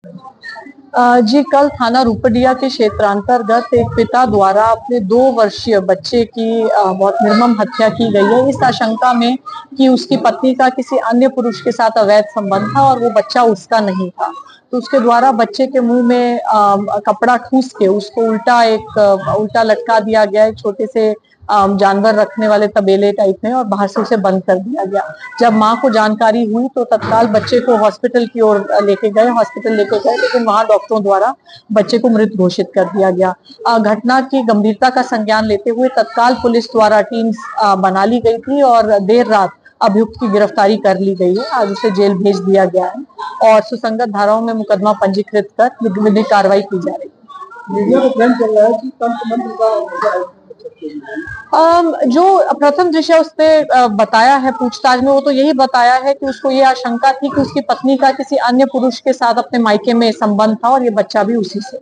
जी, कल थाना रूपडिया के क्षेत्रांतर्गत एक पिता द्वारा अपने 2 वर्षीय बच्चे की बहुत निर्मम हत्या की गई है, इस आशंका में कि उसकी पत्नी का किसी अन्य पुरुष के साथ अवैध संबंध था और वो बच्चा उसका नहीं था। तो उसके द्वारा बच्चे के मुँह में कपड़ा ठूँस के उसको उल्टा लटका दिया गया है, छोटे से जानवर रखने वाले तबेले टाइप में, और बाहर से उसे बंद कर दिया गया। जब माँ को जानकारी हुई तो तत्काल बच्चे को हॉस्पिटल की ओर हॉस्पिटल लेके गए, लेकिन वहां डॉक्टरों द्वारा बच्चे को मृत घोषित कर दिया गया। घटना की गंभीरता का संज्ञान लेते हुए तत्काल पुलिस द्वारा टीम बना ली गई थी और देर रात अभियुक्त की गिरफ्तारी कर ली गई है। आज उसे जेल भेज दिया गया है और सुसंगत धाराओं में मुकदमा पंजीकृत कर विधिक कार्रवाई की जा रही है। मीडिया में ट्रेंड चल रहा है कि तंत्र मंत्र का जो प्रथम दृष्टया उसने बताया है पूछताछ में, वो तो यही बताया है कि उसको ये आशंका थी कि उसकी पत्नी का किसी अन्य पुरुष के साथ अपने मायके में संबंध था और ये बच्चा भी उसी से